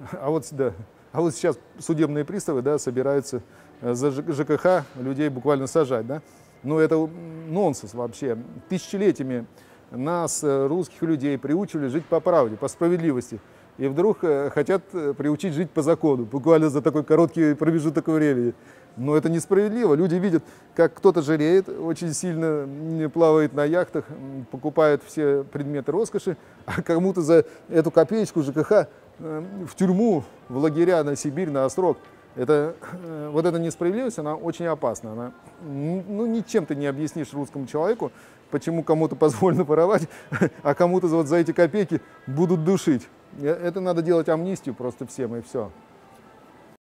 Да, а вот сейчас судебные приставы, да, собираются за ЖКХ людей буквально сажать, да. Ну, это нонсенс вообще. Тысячелетиями нас, русских людей, приучили жить по правде, по справедливости. И вдруг хотят приучить жить по закону, буквально за такой короткий промежуток времени. Но это несправедливо. Люди видят, как кто-то жареет, очень сильно плавает на яхтах, покупает все предметы роскоши, а кому-то за эту копеечку ЖКХ в тюрьму, в лагеря на Сибирь, на Острог. Вот эта несправедливость, она очень опасна. Ну, ничем ты не объяснишь русскому человеку, почему кому-то позволено воровать, а кому-то вот за эти копейки будут душить. Это надо делать амнистию просто всем, и все.